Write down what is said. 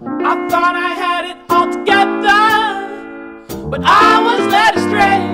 I thought I had it all together, but I was led astray.